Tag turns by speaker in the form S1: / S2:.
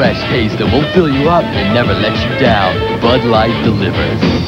S1: fresh taste that won't fill you up and never let you down. Bud Light delivers.